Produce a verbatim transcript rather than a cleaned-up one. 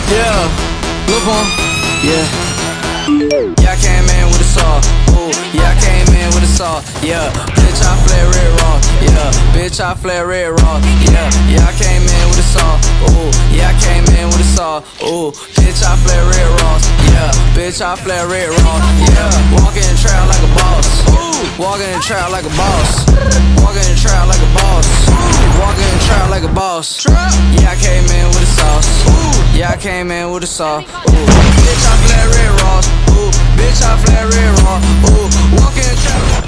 Yeah, look on, yeah. Yeah, I came in with a saw. Ooh, yeah, I came in with a saw. Yeah, bitch, I flare red raw. Yeah, bitch, I flare red raw. Yeah, yeah, I came in with a saw. Ooh, yeah, I came in with a saw. Ooh, bitch, I flare red raw. Yeah, bitch, I flare red raw. Yeah, walking in the trap like a boss. Walking in the trap like a boss. Walking in the trap like a boss. Walking in the trap like a boss. Yeah, I came in with a sauce. Yeah, I came in with a saw. Ooh, bitch, I flare red raw. Ooh, bitch, I flare red raw. Ooh, walking in the trap.